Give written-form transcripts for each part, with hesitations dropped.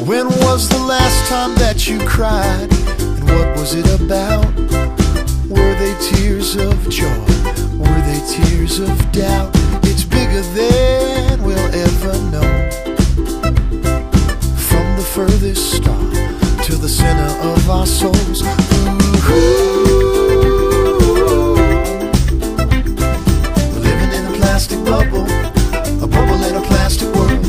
When was the last time that you cried? And what was it about? Were they tears of joy? Were they tears of doubt? It's bigger than we'll ever know. From the furthest star to the center of our souls. We're living in a plastic bubble, a bubble in a plastic world.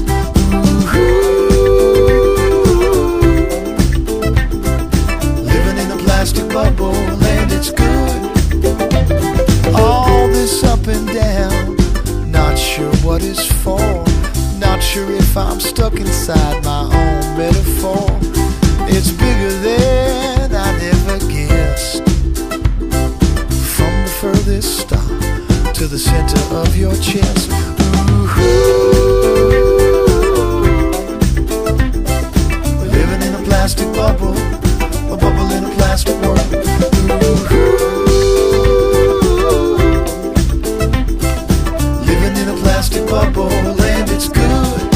Living in a plastic bubble, and it's good. All this up and down, not sure what it's for. Not sure if I'm stuck inside my own metaphor. It's bigger than I never guessed. From the furthest star to the center of your chest. We're living in a plastic bubble, a bubble in a plastic world. Living in a plastic bubble, and it's good.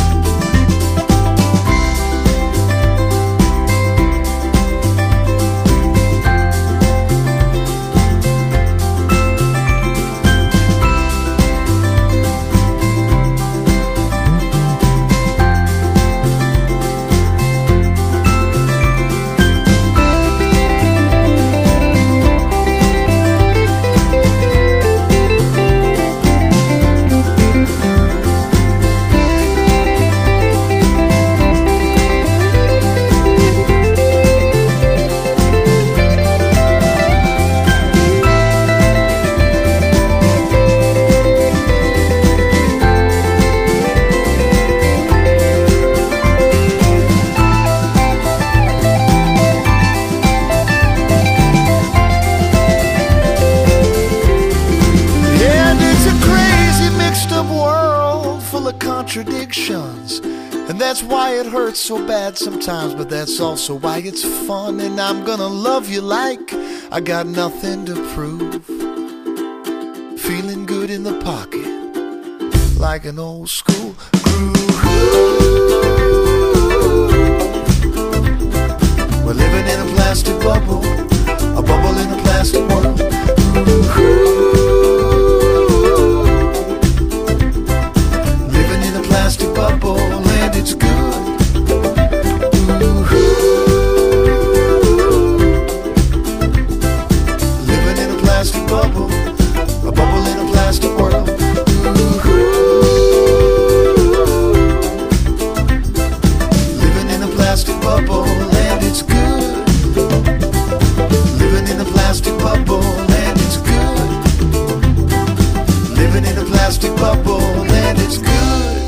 Contradictions, and that's why it hurts so bad sometimes, but that's also why it's fun. And I'm gonna love you like I got nothing to prove. Feeling good in the pocket like an old school groove. We're living in a plastic bubble, a bubble in a plastic world. Plastic bubble, and it's good. Living in a plastic bubble, a bubble in a plastic world. Living in a plastic bubble, and it's good. Living in a plastic bubble, and it's good. Living in a plastic bubble, and it's good.